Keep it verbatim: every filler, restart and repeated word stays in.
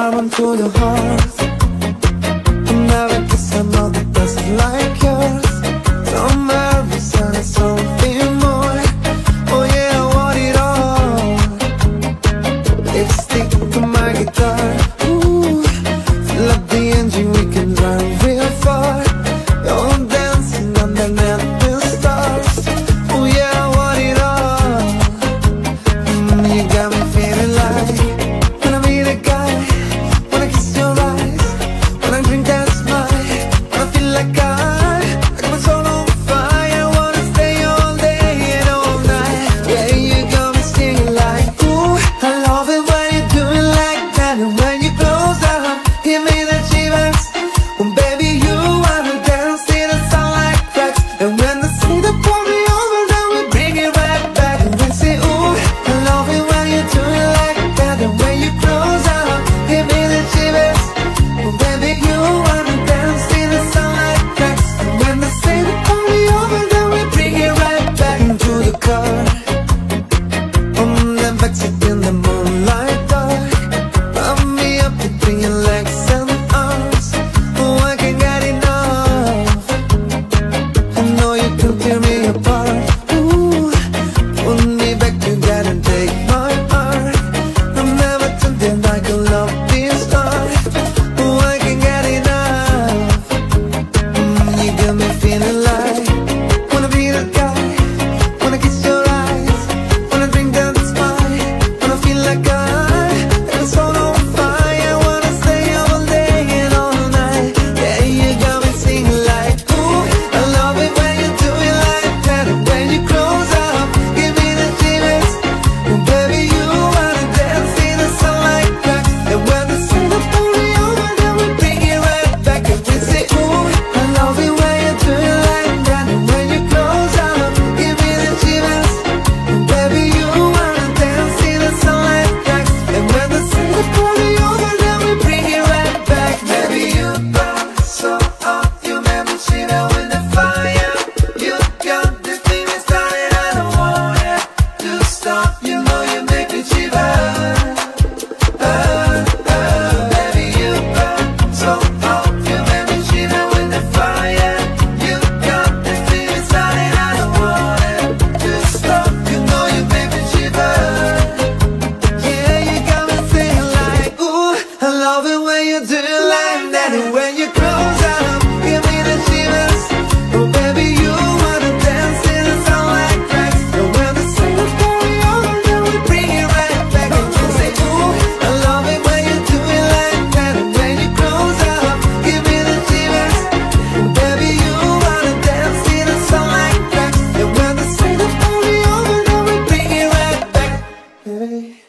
run to your heart. I'll never kiss another person like yours. Somewhere beside something more. Oh yeah, I want it all. Lipstick to my guitar. Ooh, fill up the engine, we can drive real far. You're dancing underneath the stars. Oh yeah, I want it all. Mm, you got me feeling like when I meet a guy, when I kiss your eyes, when I drink that smile, when I feel like I, I got my soul on fire. I wanna stay all day and all night. Yeah, you got me singing like, ooh, I love it when you do it like that. And when you close up, give me the shivers. Well, baby, you wanna dance to the sound like cracks. And when the sun the party over, then we bring it right back. And we say, ooh, I love it when you do it like that. And when you close up, give me the shivers. Well, baby, you wanna dance to the sound like cracks. And when the sun the party over, then we bring it right back into the car. On the backseat in the moonlight dark. Wrap me up between your legs and arms. Oh, I can't get enough. I know you can tear me apart. Ooh, put me back together and take my heart. I'm never tempted, I can love this heart. Oh, I can't get enough. Mm, you got me feeling like wanna be the guy, wanna kiss your eyes, wanna drink that smile, wanna feel like I, got my soul on fire. Wanna stay all day and all night. Yeah, you got me singing like, ooh, I love it when you do it like that. And when you close up, give me the shivers. And baby, you wanna dance in the sun like that. And when the sun the party over, then we bring it right back. And we say, ooh, I love it when you do it like that. And when you close up, give me the shivers. And baby, you wanna dance in the sun like that. And when the sun the party over, then we bring it right back. Baby, you burn so hot, you make me shiver with the fire. You got this thing that started, I don't want it to stop. You know you make me shiver. Uh, uh, baby, you burn so hot, you make me shiver with the fire. You got this thing that started, I don't want it to stop. You know you make me shiver. Yeah, you got me feeling like, ooh, I love it when you do it like that. And when you close up, give me the shivers. Oh, baby, you wanna dance in the sun like cracks. And when the sun the party over, then we bring it right back. And you say, ooh, I love it when you do it like that. And when you close up, give me the shivers. And baby, you wanna dance in the sun like cracks. And when the sun the party over, then we bring it right back. Hey.